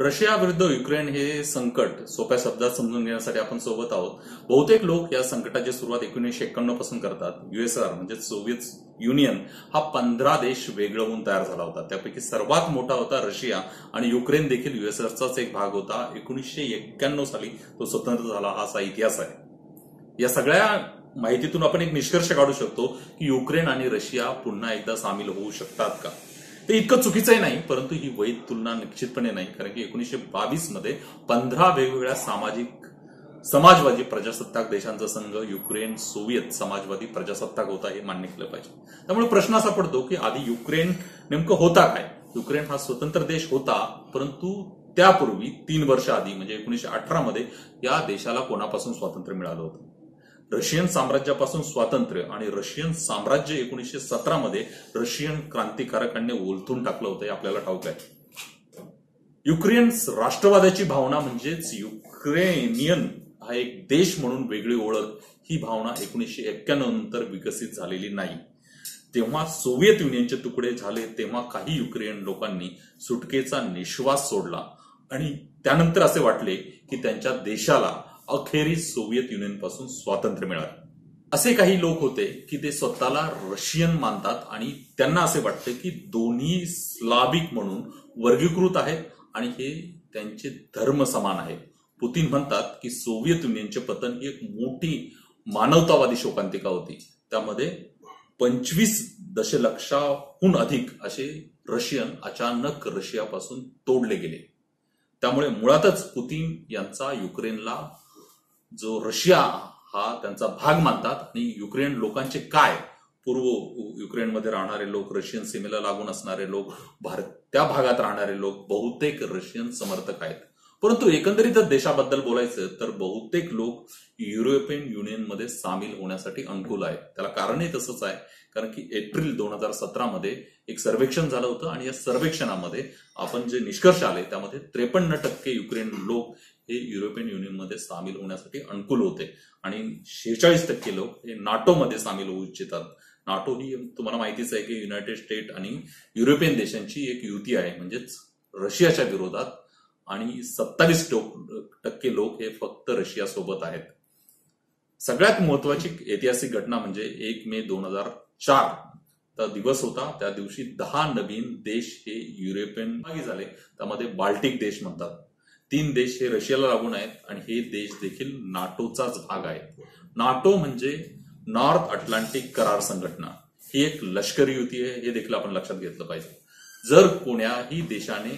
Russia विरुद्ध Ukraine हे संकट सोप्या शब्दात समजून घेण्यासाठी आपण सोबत आहोत। बहुतेक लोक या संकटाची सुरुवात 1991 पासून करतात। यूएसआर म्हणजे सोव्हिएत युनियन हा 15 देश वेगळं होऊन तयार झाला होता। त्यापैकी सर्वात मोठा होता रशिया आणि युक्रेन देखील यूएसआरचाच एक भाग होता। 1991 साली तो स्वतंत्र झाला, हा असा इतिहास आहे। या सगळ्या माहितीतून आपण एक निष्कर्ष काढू शकतो की युक्रेन आणि रशिया पुन्हा एकदा सामील होऊ शकतात का? ते इतकं चुकीचंही नाही, परंतु ही वैध तुलना निश्चितपणे नाही, कारण की 1922 मध्ये 15 वेगवेगळ्या समाजवादी प्रजासत्ताक देशांचा संघ युक्रेन सोव्हिएत समाजवादी प्रजासत्ताक होता, हे मान्य केलं पाहिजे। त्यामुळे प्रश्न असा पडतो की आधी युक्रेन नेमकं होता काय? युक्रेन हा स्वतंत्र देश होता, परंतु त्यापूर्वी 3 वर्ष आधी म्हणजे 1918 मध्ये या देशाला कोणापासून स्वातंत्र्य मिळालं होतं? रशियन साम्राज्यापासून स्वातंत्र्य। आणि रशियन साम्राज्य 1917 मध्ये रशियन क्रांतिकारकांनी ओलथून टाकलं होतं, हे आपल्याला ठाऊक आहे। युक्रेन राष्ट्रवादाची भावना म्हणजेच युक्रेनियन हा एक देश म्हणून वेगळी ओळख, ही भावना 1991 नंतर विकसित झालेली नाही। तेव्हा सोव्हिएत युनियनचे तुकडे झाले तेव्हा काही युक्रेन लोकांनी सुटकेचा निश्वास सोडला आणि त्यानंतर असे वाटले की त्यांच्या देशाला अखेरीस सोव्हिएत युनियन पासून स्वातंत्र्य मिळालं। असे काही लोक होते की ते स्वतःला रशियन मानतात आणि त्यांना असे वाटते की दोन्ही स्लाविक म्हणून वर्गीकृत आहेत आणि हे त्यांचे धर्म समान आहेत। पुतिन म्हणतात की सोव्हिएत युनियनचे पतन ही एक मोठी मानवतावादी शोकांतिका होती। त्यामध्ये 25 दशलक्षाहून अधिक असे रशियन अचानक रशियापासून तोडले गेले। त्यामुळे मुळातच पुतिन यांचा युक्रेनला जो रशिया हा त्यांचा भाग मानतात आणि युक्रेन लोकांचे काय, पूर्व युक्रेनमध्ये राहणारे लोक, रशियन सीमेला लागून असणारे लोक, त्या भागात राहणारे लोक बहुतेक रशियन समर्थक आहेत। परंतु एकंदरीत देशाबद्दल बोलायचं तर बहुतेक लोक युरोपियन युनियनमध्ये सामील होण्यासाठी अनुकूल आहेत। त्याला कारणही तसंच आहे, कारण की एप्रिल 2017 मध्ये एक सर्वेक्षण झालं होतं आणि या सर्वेक्षणामध्ये आपण जे निष्कर्ष आले त्यामध्ये 53% युक्रेन लोक हे युरोपियन युनियनमध्ये सामील होण्यासाठी अनुकूल होते आणि 46% लोक हे नाटोमध्ये सामील होऊ इच्छितात। नाटो ही तुम्हाला माहितीच आहे की युनायटेड स्टेट आणि युरोपियन देशांची एक युती आहे, म्हणजेच रशियाच्या विरोधात, आणि 27% लोक हे फक्त रशिया सोबत आहेत। सगळ्यात महत्वाची ऐतिहासिक घटना म्हणजे 1 मे 2004 चा दिवस होता। त्या दिवशी 10 नवीन देश हे युरोपियन भागी झाले। त्यामध्ये बाल्टिक देश म्हणतात, 3 देश हे रशियाला लागून आहेत आणि हे देश देखील नाटोचाच भाग आहेत। नाटो म्हणजे नॉर्थ अटलांटिक करार संघटना, ही एक लष्करी युती आहे, हे देखील आपण लक्षात घेतलं पाहिजे। जर कोण्याही देशाने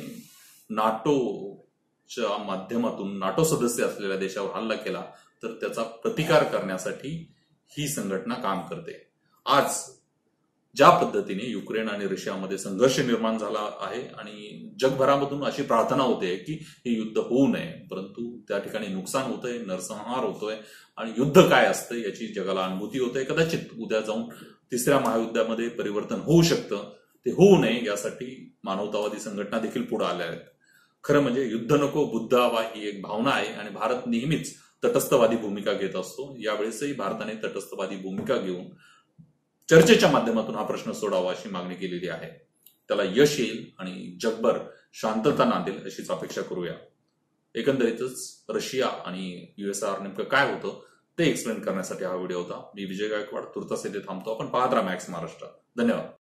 नाटोच्या माध्यमातून नाटो सदस्य असलेल्या देशावर हल्ला केला तर त्याचा प्रतिकार करण्यासाठी ही संघटना काम करते। आज ज्या पद्धतीने युक्रेन आणि रशियामध्ये संघर्ष निर्माण झाला आहे आणि जगभरामधून अशी प्रार्थना होते की हे युद्ध होऊ नये, परंतु त्या ठिकाणी नुकसान होतंय, नरसंहार होतोय आणि युद्ध काय असतं याची जगाला अनुभूती होते। कदाचित उद्या जाऊन 3ऱ्या महायुद्धामध्ये परिवर्तन होऊ शकतं, ते होऊ नये यासाठी मानवतावादी संघटना देखील पुढे आल्या आहेत। खरं म्हणजे युद्ध नको बुद्ध हवा ही एक भावना आहे आणि भारत नेहमीच तटस्थवादी भूमिका घेत असतो। यावेळेसही भारताने तटस्थवादी भूमिका घेऊन चर्चेच्या माध्यमातून हा प्रश्न सोडावा अशी मागणी केलेली आहे। त्याला यश येईल आणि जगभर शांतता नांदेल अशीच अपेक्षा करूया। एकंदरीतच रशिया आणि यूएसआर नेमकं काय होतं ते एक्सप्लेन करण्यासाठी हा व्हिडिओ होता। मी विजय गायकवाड, तुर्तास येथे थांबतो। आपण पाहत राहा मॅक्स महाराष्ट्र। धन्यवाद।